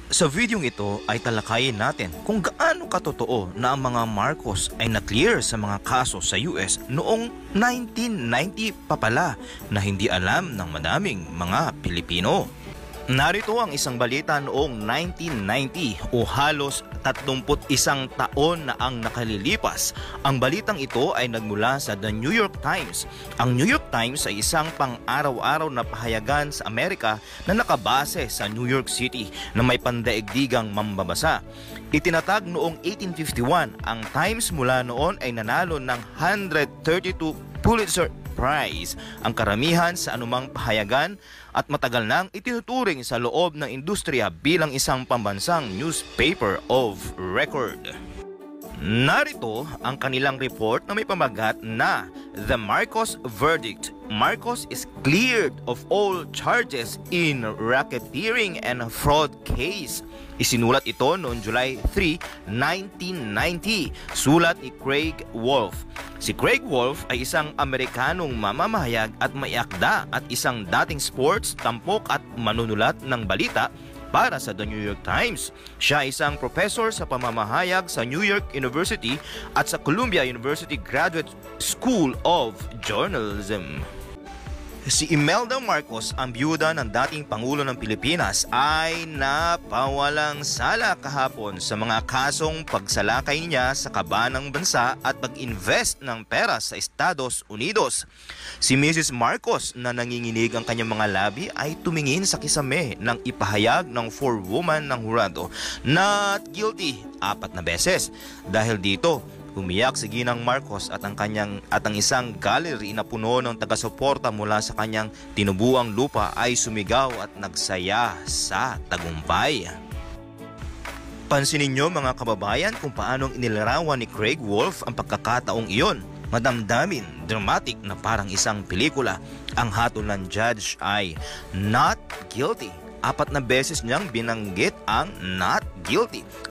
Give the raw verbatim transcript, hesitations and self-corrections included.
Sa videong ito ay talakayin natin kung gaano katotoo na ang mga Marcos ay na-clear sa mga kaso sa U S noong nineteen ninety pa pala na hindi alam ng madaming mga Pilipino. Narito ang isang balita noong nineteen ninety o halos tatlumput isang taon na ang nakalilipas. Ang balitang ito ay nagmula sa The New York Times. Ang New York Times ay isang pang-araw-araw na pahayagan sa Amerika na nakabase sa New York City na may pandaigdigang mambabasa. Itinatag noong eighteen fifty-one, ang Times mula noon ay nanalo ng one hundred thirty-two Pulitzer Prize, ang karamihan sa anumang pahayagan, at matagal nang itinuturing sa loob ng industriya bilang isang pambansang newspaper of record. Narito ang kanilang report na may pamagat na The Marcos Verdict. Marcos is cleared of all charges in racketeering and fraud case. Isinulat ito noong July third, nineteen ninety. Sulat ni Craig Wolf. Si Craig Wolf ay isang Amerikanong mamamahayag at may akda at isang dating sports, tampok at manunulat ng balita para sa The New York Times. Siya ay isang professor sa pamamahayag sa New York University at sa Columbia University Graduate School of Journalism. Si Imelda Marcos, ang byuda ng dating Pangulo ng Pilipinas, ay napawalang sala kahapon sa mga kasong pagsalakay niya sa kaba ng bansa at pag-invest ng pera sa Estados Unidos. Si Missus Marcos, na nanginginig ang kanyang mga labi, ay tumingin sa kisame ng ipahayag ng forewoman ng hurado not guilty apat na beses. Dahil dito, umiyak si Ginang Marcos at ang kanyang at ang isang gallery na puno ng taga-suporta mula sa kanyang tinubuang lupa ay sumigaw at nagsaya sa tagumpay. Pansinin niyo mga kababayan kung paanong inilarawan ni Craig Wolf ang pagkakataong iyon. Madamdamin, dramatic na parang isang pelikula. Ang hatol ng judge ay not guilty. Apat na beses niyang binanggit ang not guilty.